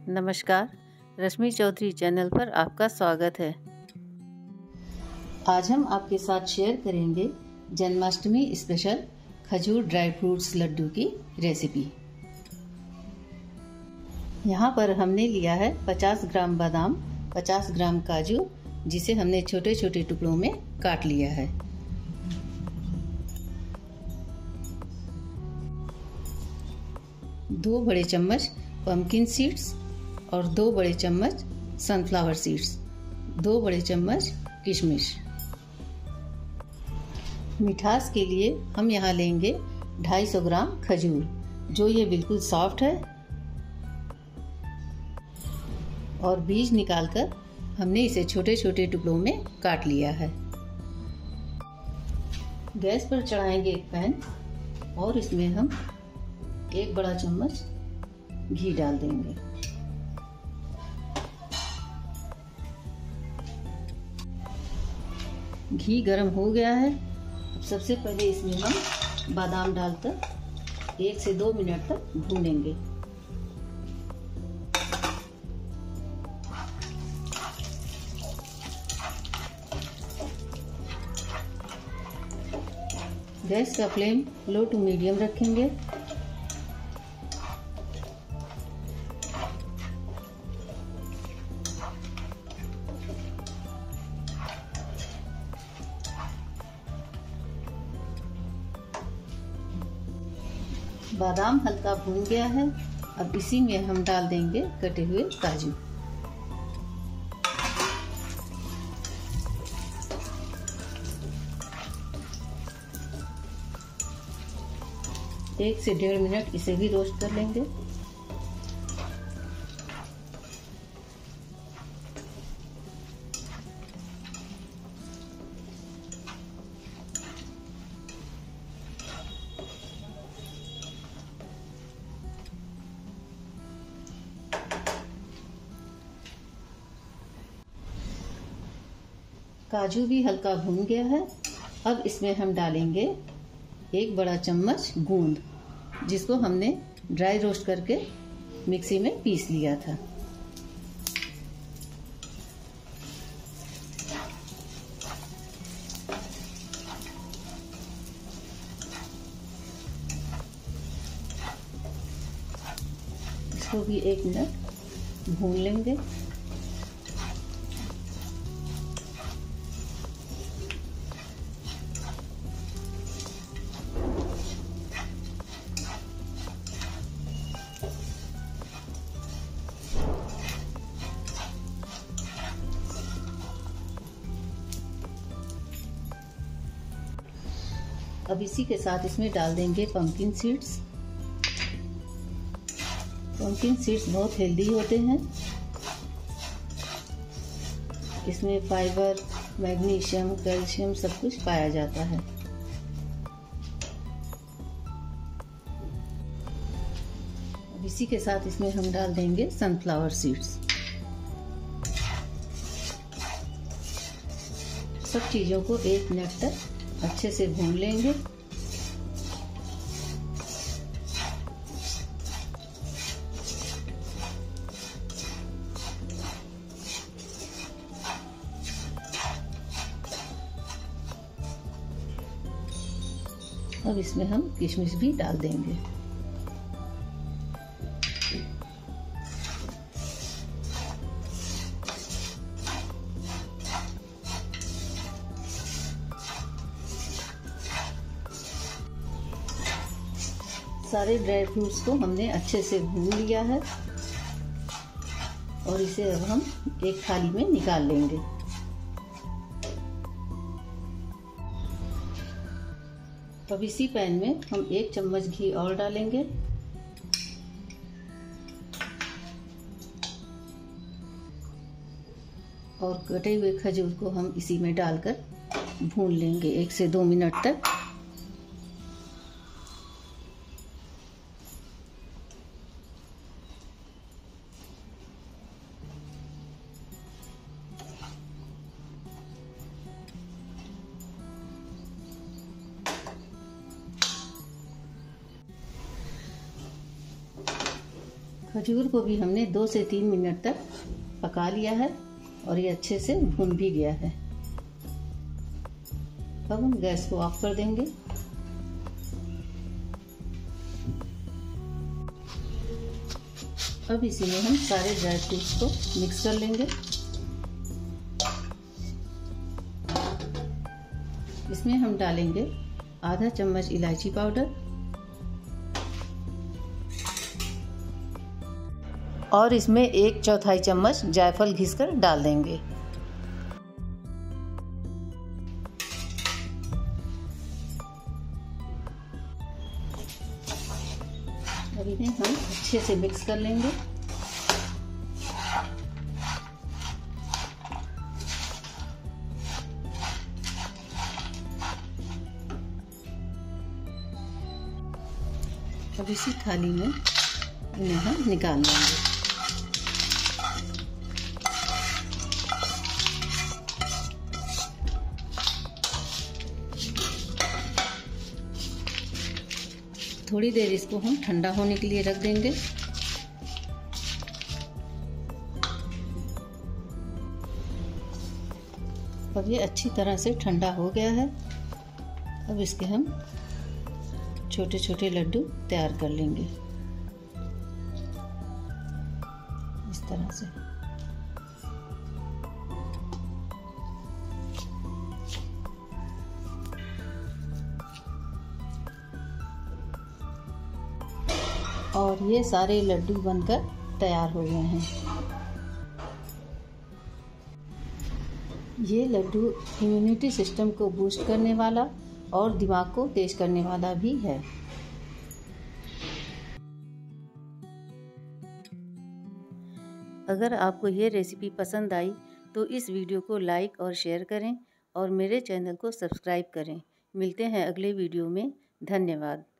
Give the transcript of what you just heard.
नमस्कार, रश्मि चौधरी चैनल पर आपका स्वागत है। आज हम आपके साथ शेयर करेंगे जन्माष्टमी स्पेशल खजूर ड्राई फ्रूट्स लड्डू की रेसिपी। यहाँ पर हमने लिया है 50 ग्राम बादाम, 50 ग्राम काजू, जिसे हमने छोटे छोटे टुकड़ों में काट लिया है। दो बड़े चम्मच पम्पकिन सीड्स और 2 बड़े चम्मच सनफ्लावर सीड्स, 2 बड़े चम्मच किशमिश। मिठास के लिए हम यहाँ लेंगे 250 ग्राम खजूर, जो ये बिल्कुल सॉफ्ट है और बीज निकालकर हमने इसे छोटे छोटे टुकड़ों में काट लिया है। गैस पर चढ़ाएंगे एक पैन और इसमें हम 1 बड़ा चम्मच घी डाल देंगे। घी गरम हो गया है। अब सबसे पहले इसमें हम बादाम डालकर 1 से 2 मिनट तक भूनेंगे। गैस का फ्लेम लो टू मीडियम रखेंगे। बादाम हल्का भून गया है। अब इसी में हम डाल देंगे कटे हुए काजू। एक से 1.5 मिनट इसे भी रोस्ट कर लेंगे। काजू भी हल्का भून गया है। अब इसमें हम डालेंगे 1 बड़ा चम्मच गूंद, जिसको हमने ड्राई रोस्ट करके मिक्सी में पीस लिया था। इसको भी 1 मिनट भून लेंगे। अब इसी के साथ इसमें डाल देंगे पम्पकिन सीड्स। पम्पकिन सीड्स बहुत हेल्दी होते हैं। इसमें फाइबर, मैग्नीशियम, कैल्शियम सब कुछ पाया जाता है। अब इसी के साथ इसमें हम डाल देंगे सनफ्लावर सीड्स। सब चीज़ों को 1 मिनट तक अच्छे से भून लेंगे। अब इसमें हम किशमिश भी डाल देंगे। सारे ड्राई फ्रूट्स को हमने अच्छे से भून लिया है और इसे अब हम एक थाली में निकाल लेंगे। अब इसी पैन में हम 1 चम्मच घी और डालेंगे और कटे हुए खजूर को हम इसी में डालकर भून लेंगे 1 से 2 मिनट तक। खजूर को भी हमने 2 से 3 मिनट तक पका लिया है और ये अच्छे से भुन भी गया है। अब हम गैस को ऑफ कर देंगे। अब इसी में हम सारे ड्राई फ्रूट्स को मिक्स कर लेंगे। इसमें हम डालेंगे आधा चम्मच इलायची पाउडर और इसमें 1/4 चम्मच जायफल घिसकर डाल देंगे। अब इन्हें हम अच्छे से मिक्स कर लेंगे। अब इसी थाली में इन्हें हम निकाल लेंगे। थोड़ी देर इसको हम ठंडा होने के लिए रख देंगे। अब ये अच्छी तरह से ठंडा हो गया है। अब इसके हम छोटे छोटे लड्डू तैयार कर लेंगे इस तरह से। और ये सारे लड्डू बनकर तैयार हो गए हैं। ये लड्डू इम्यूनिटी सिस्टम को बूस्ट करने वाला और दिमाग को तेज करने वाला भी है। अगर आपको ये रेसिपी पसंद आई तो इस वीडियो को लाइक और शेयर करें और मेरे चैनल को सब्सक्राइब करें। मिलते हैं अगले वीडियो में। धन्यवाद।